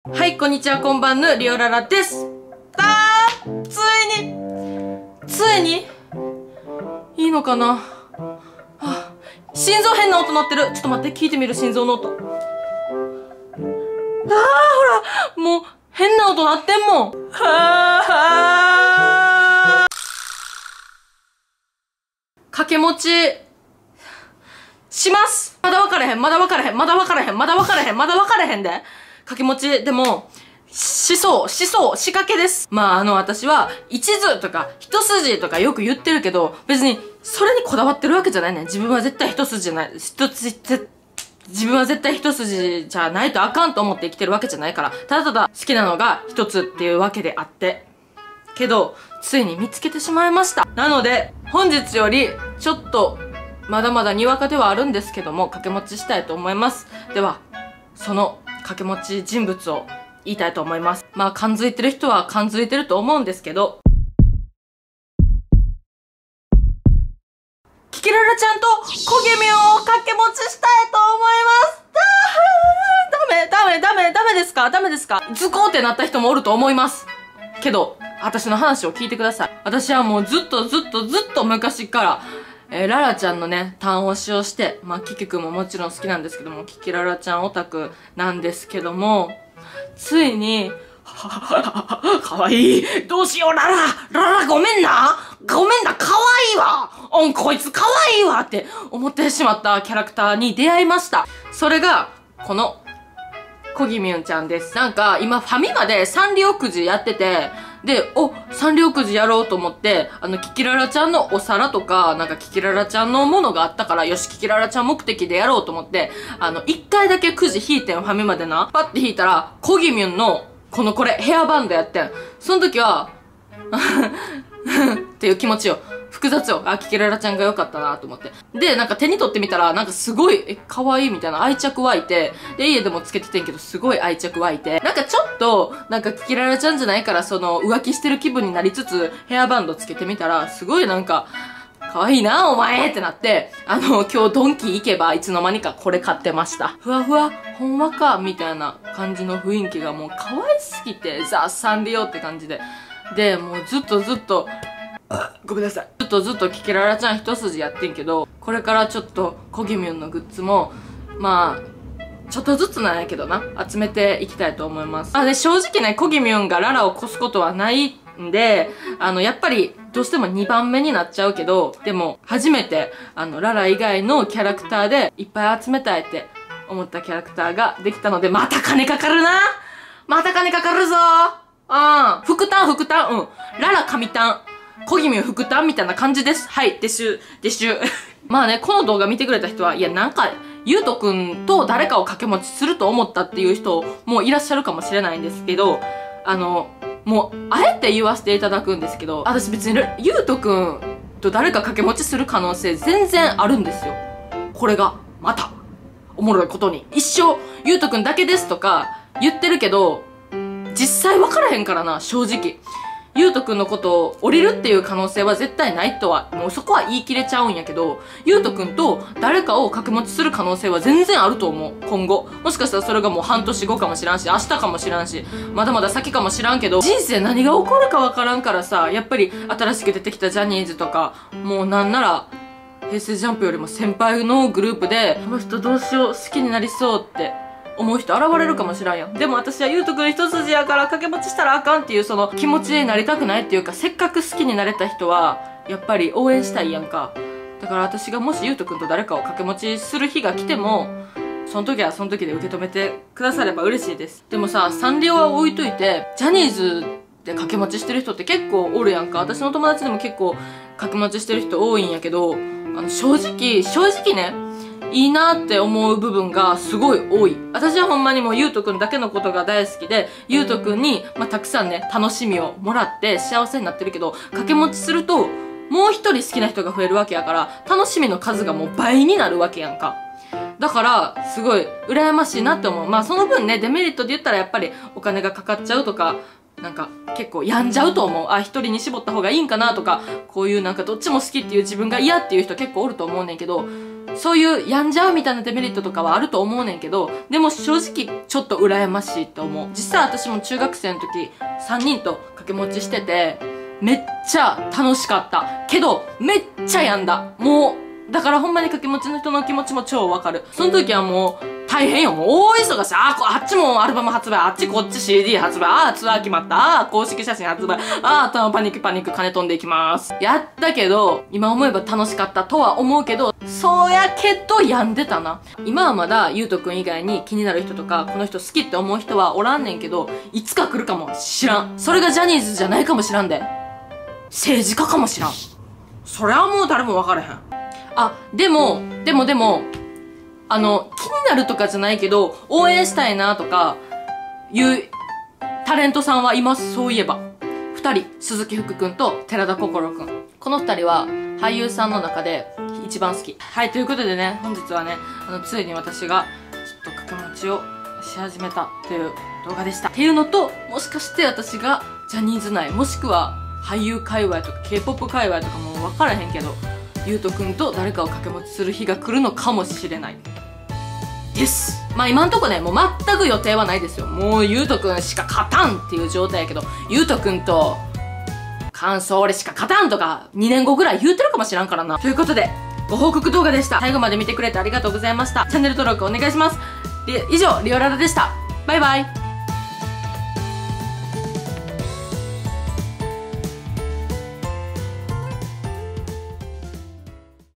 はい、こんにちは、こんばんぬ、リオララです。ついにいいのかな、はあ、心臓変な音鳴ってる。ちょっと待って、聞いてみる、心臓の音。ほら、もう、変な音鳴ってんもん。掛け持ち、します。まだ分からへんで。掛け持ち、でも、仕掛けです。まあ私は、一途とか、一筋とかよく言ってるけど、別に、それにこだわってるわけじゃないね。自分は絶対一筋じゃない。自分は絶対一筋じゃないとあかんと思って生きてるわけじゃないから、ただただ好きなのが一つっていうわけであって。けど、ついに見つけてしまいました。なので、本日より、ちょっと、まだまだにわかではあるんですけども、掛け持ちしたいと思います。では、その掛け持ち人物を言いたいと思います。まあ、感づいてる人は感づいてると思うんですけど、キキララちゃんとコゲミを掛け持ちしたいと思います。ダメですかズコーってなった人もおると思います。けど、私の話を聞いてください。私はもうずっと昔から、ララちゃんのね、単押しをして、まあ、キキくんももちろん好きなんですけども、キキララちゃんオタクなんですけども、ついに、かわいい。どうしよう、ララごめんな、かわいいわ。こいつかわいいわって思ってしまったキャラクターに出会いました。それが、この、コギミュンちゃんです。なんか、今ファミマでサンリオくじやってて、で、サンリオくじやろうと思って、キキララちゃんのお皿とか、なんかキキララちゃんのものがあったから、よし、キキララちゃん目的でやろうと思って、一回だけくじ引いてん、ファミマでな。パッて引いたら、コギミュンの、これ、ヘアバンドやってん。その時は、っていう気持ちよ。複雑よ。キキララちゃんが良かったなと思って。で、なんか手に取ってみたら、なんかすごい、可愛いみたいな愛着湧いて、で、家でもつけててんけど、すごい愛着湧いて、なんかちょっと、なんかキキララちゃんじゃないから、浮気してる気分になりつつ、ヘアバンドつけてみたら、すごいなんか、可愛いな、お前ってなって、今日ドンキ行けば、いつの間にかこれ買ってました。ふわふわ、ほんわか、みたいな感じの雰囲気がもう可愛すぎて、ザ・サンリオって感じで。で、もうずっと、ごめんなさい。ずっとキキララちゃん一筋やってんけど、これからちょっとコギミュンのグッズも、まあ、ちょっとずつなんやけどな、集めていきたいと思います。で、正直ね、コギミュンがララを越すことはないんで、やっぱり、どうしても2番目になっちゃうけど、でも、初めて、ララ以外のキャラクターでいっぱい集めたいって思ったキャラクターができたので、また金かかるな、また金かかるぞ副担、ララ神担。コギミュン副担みたいな感じです。はい、でしゅ。まあね、この動画見てくれた人は、いや、なんか、ゆうとくんと誰かを掛け持ちすると思ったっていう人もいらっしゃるかもしれないんですけど、もう、あえて言わせていただくんですけど、私別に、ゆうとくんと誰か掛け持ちする可能性全然あるんですよ。これが、また、おもろいことに。一生、ゆうとくんだけですとか言ってるけど、実際分からへんからな、正直。ゆうとくんのことを降りるっていう可能性は絶対ないとは、もうそこは言い切れちゃうんやけど、ゆうとくんと誰かを掛け持ちする可能性は全然あると思う、今後。もしかしたらそれがもう半年後かもしらんし、明日かもしらんし、まだまだ先かもしらんけど、人生何が起こるかわからんからさ、やっぱり新しく出てきたジャニーズとか、もうなんなら、平成ジャンプよりも先輩のグループで、この人どうしよう、好きになりそうって、思う人現れるかもしらんやん。でも私はゆうとくん一筋やから掛け持ちしたらあかんっていうその気持ちになりたくないっていうか、せっかく好きになれた人はやっぱり応援したいやんか。だから私がもしゆうとくんと誰かを掛け持ちする日が来ても、その時はその時で受け止めてくだされば嬉しいです。でもさ、サンリオは置いといて、ジャニーズで掛け持ちしてる人って結構おるやんか。私の友達でも結構掛け持ちしてる人多いんやけど、正直ね、いいなって思う部分がすごい多い。私はほんまにもうゆうとくんだけのことが大好きで、ゆうとくんに、たくさんね、楽しみをもらって幸せになってるけど、掛け持ちすると、もう一人好きな人が増えるわけやから、楽しみの数がもう倍になるわけやんか。だから、すごい、羨ましいなって思う。その分ね、デメリットで言ったらやっぱりお金がかかっちゃうとか、なんか、結構病んじゃうと思う。一人に絞った方がいいんかなとか、こういうなんかどっちも好きっていう自分が嫌っていう人結構おると思うねんけど、 そういう病んじゃうみたいなデメリットとかはあると思うねんけど、でも正直ちょっと羨ましいと思う。実際私も中学生の時3人と掛け持ちしてて、めっちゃ楽しかった。けど、めっちゃ病んだ。もう、だからほんまに掛け持ちの人の気持ちも超わかる。その時はもう、大変よ。もう大忙し。あっちもアルバム発売。あっちこっち CD 発売。ツアー決まった。公式写真発売。パニック金飛んでいきます。やったけど、今思えば楽しかったとは思うけど、そうやけど病んでたな。今はまだゆうとくん以外に気になる人とか、この人好きって思う人はおらんねんけど、いつか来るかも知らん。それがジャニーズじゃないかもしらんで。政治家かもしらん。それはもう誰も分からへん。でも、気になるとかじゃないけど、応援したいなとか、いうタレントさんはいます、そういえば。二人、鈴木福くんと寺田心くん。この二人は俳優さんの中で一番好き。はい、ということでね、本日はね、ついに私がちょっと掛け持ちをし始めたという動画でした。っていうのと、もしかして私がジャニーズ内、もしくは俳優界隈とか K-POP 界隈とかも分からへんけど、ゆうとくんと誰かを掛け持ちする日が来るのかもしれない。です。まあ今んとこね、もう全く予定はないですよ。もうゆうとくんしか勝たんっていう状態やけど、ゆうとくんと感想俺しか勝たんとか2年後ぐらい言うてるかもしらんからな。ということで、ご報告動画でした。最後まで見てくれてありがとうございました。チャンネル登録お願いします。で、以上、リオララでした。バイバイ。